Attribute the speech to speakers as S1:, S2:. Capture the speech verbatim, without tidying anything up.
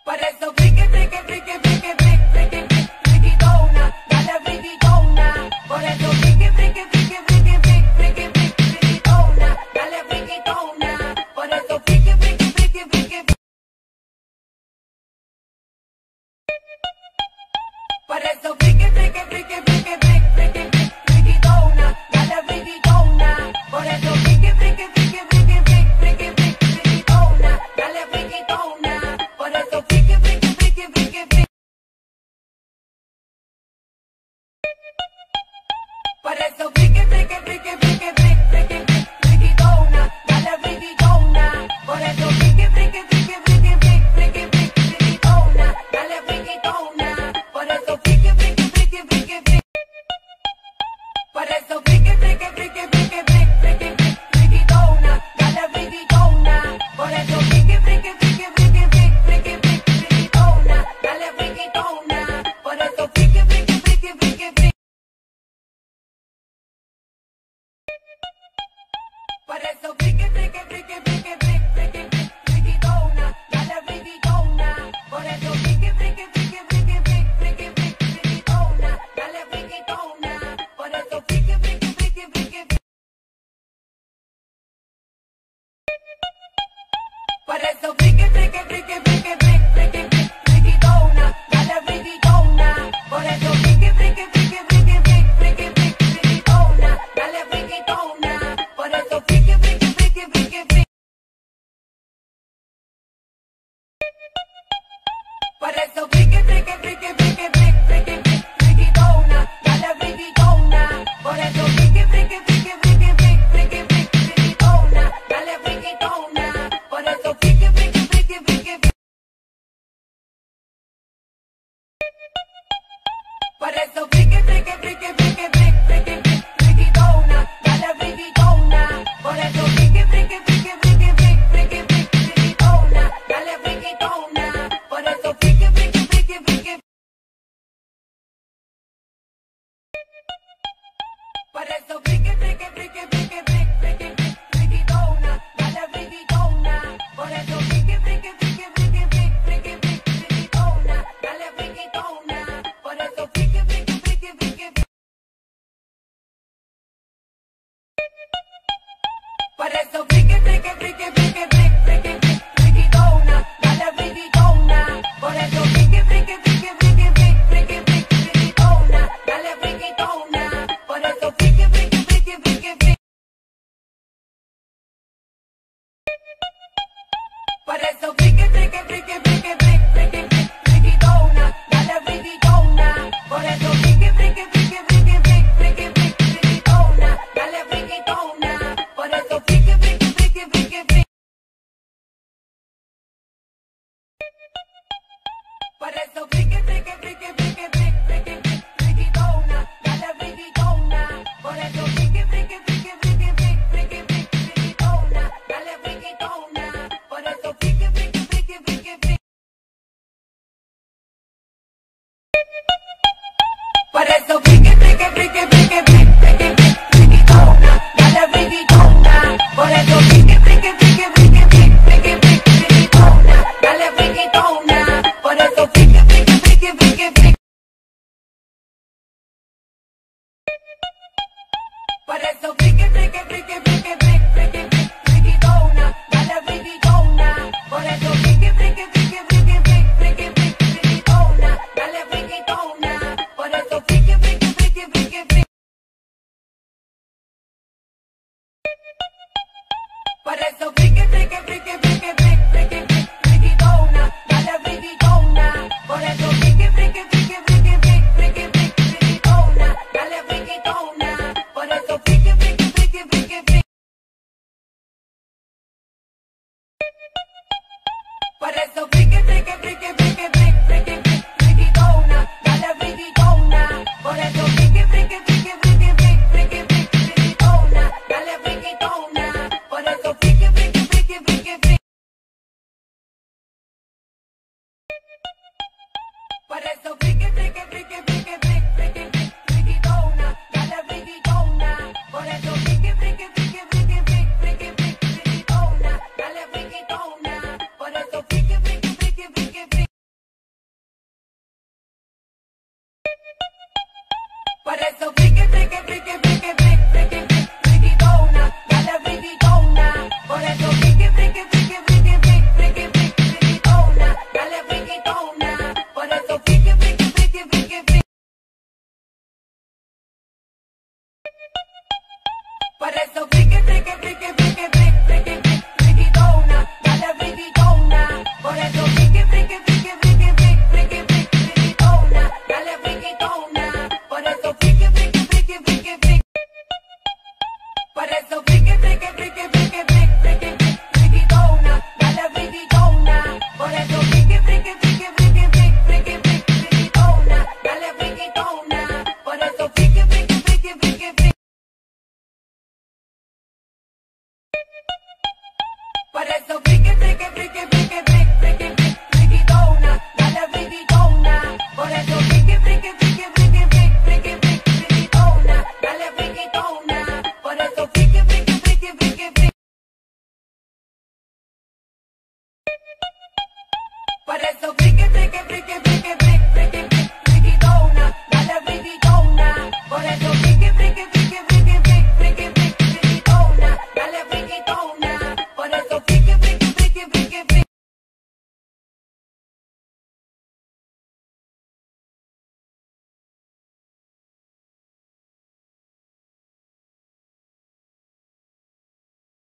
S1: Por eso friki, friki, friki, friki, friki, friki, friquitona, dale friquitona. Por eso friki, friki, friki, friki, friki, friki, friki, friquitona, dale friquitona. Por eso friki, friki, friki, friki, por eso friki, friki, friki, friki, friki, friki, friquitona, dale friquitona. Por eso friki, friki, friki, friki, friki, friki, friki, friquitona, dale friquitona. Por eso friki, friki, friki, friki, friki. Por eso friki, friki, friki, friki, friki, friki, friquitona, dale friquitona. Por eso friki, friki, friki, friki, friki, friki, friki, friquitona, dale friquitona. Por eso friki, friki, friki, friki, friki. Por eso friki, friki, friki, friki, friki, friki, friquitona, dale friquitona. Por eso friki, friki, friki, friki, friki, friki, friki, friquitona, dale friquitona. Por eso friki, friki, friki, friki, friki. Por eso friki, friki, friki, friki, friki, friki, friquitona, dale friquitona. Por eso friki, friki, friki, friki, friki, friki, friki, friquitona, dale friquitona. Por eso friki, friki, friki, friki, friki. Por eso friki, friki, friki, friki, friki, friki, friquitona, dale friquitona. Por eso friki, friki, friki, friki, friki, friki, friki, friquitona, dale friquitona. Por eso friki, friki, friki, friki, friki. Por eso friki, friki, friki, friki, friki, friki, friquitona, dale friquitona. Por eso friki, friki, friki, friki, friki, friki, friki, friquitona, dale friquitona. Por eso friki, friki, friki, friki, friki. Por eso friki, friki, friki, friki, friki, friki, friquitona, dale friquitona. Por eso friki, friki, friki, friki, friki, friki, friki, friquitona, dale friquitona. Por eso friki, friki, friki, friki. Por eso friki, friki, friki, friki, friki, friki, friquitona, dale friquitona. Por eso friki, friki, friki, friki, friki, friki, friki, friquitona, dale friquitona. Por eso friki, friki, friki, friki, friki. Por eso friki, friki, friki, friki, friki, friki, friquitona, dale friquitona. Por eso friki, friki, friki, friki, friki, friki, friki, friquitona, dale friquitona. Por eso friki, friki, friki, friki, friki. Por eso friki, friki, friki, friki, friki, friki, friquitona, dale friquitona. Por eso friki, friki, friki, friki, friki, friki, friki, friquitona, dale friquitona. Por eso friki, friki, friki, friki, friki. Por eso friki, friki, friki, friki, friki, friki, friquitona, dale friquitona. Por eso friki, friki, friki, friki, friki, friki, friki, friquitona, dale friquitona. Por eso friki, friki, friki, friki, friki. Por eso friki, friki, friki, friki, friki, friki, friquitona, dale friquitona. Por eso friki, friki, friki, friki, friki, friki, friki, friquitona, dale friquitona. Por eso friki, friki, friki, friki, friki. Por eso friki, friki, friki, friki, friki, friki, friquitona, dale friquitona. Por eso friki, friki, friki, friki, friki, friki, friki, friquitona, dale friquitona. Por eso friki, friki, friki, friki, friki. Por eso friki, friki, friki, friki, friki, friki, friquitona, dale friquitona. Por eso friki, friki, friki, friki, friki, friki, friki, friquitona, dale friquitona. Por eso friki, friki, friki, friki, friki. Por eso friki, friki, friki, friki, friki, friki, friquitona, dale friquitona. Por eso friki, friki, friki, friki, friki, friki, friki, friquitona, dale friquitona. Por eso friki, friki, friki, friki, friki. Por eso friki, friki, friki, friki.